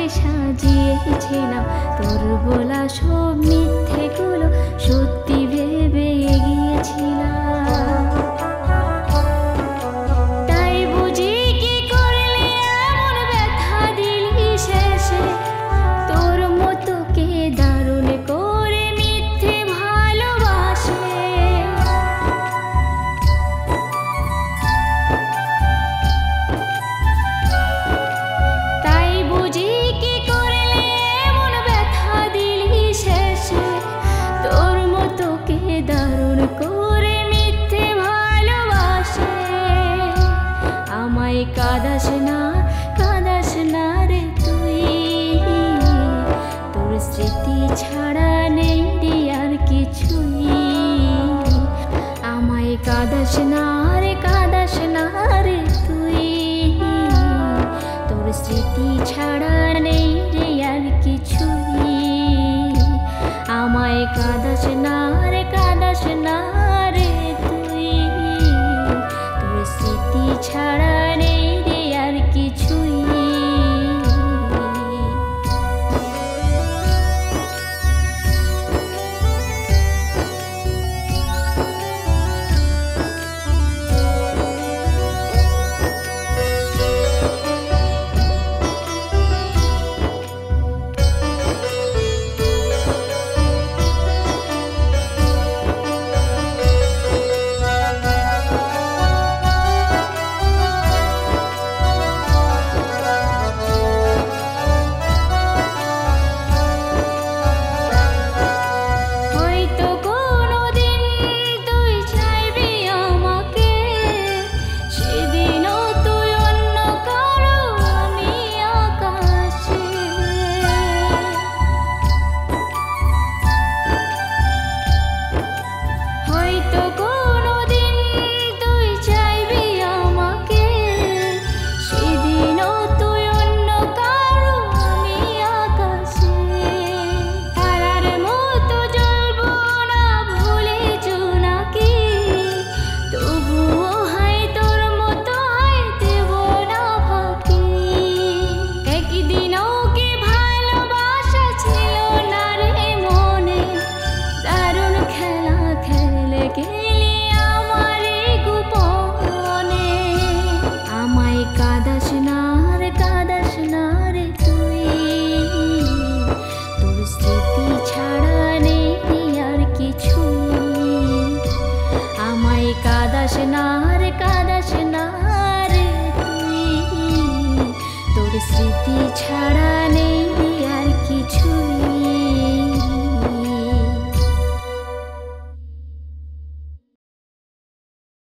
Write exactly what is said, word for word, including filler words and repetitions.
সাজিয়েছিলাম তোর বলা সব মিথ্যেগুলো সত্যি ভেবে গিয়েছিলাম। তাই বুঝি কি করলে এমন ব্যথা দিলি শেষে, তোর মতো কে দারুণ করে মিথ্যে ভালোবাসে। তাই বুঝি কি করলে এমন ব্যথা দিলি শেষে, তোর মতো কে দারুণ করে মিথ্যে ভালোবাসে। আমায় কাঁদাস না কাঁদাস না রে তুই, তোর স্মৃতি ছাড়া নেই রে আর কিছুই। আমায় কাঁদাস না রে কাঁদাস না রে তুই, তোর স্মৃতি ছাড়া নেই রে আর কিছুই। আমায় কাঁদাস না রে কাঁদাস না রে তুই, তোর স্মৃতি ছাড়া নেই রে আর কিছুই। কাঁদাস না রে কাঁদাস না রে তুই, তোর স্মৃতি ছাড়া নেই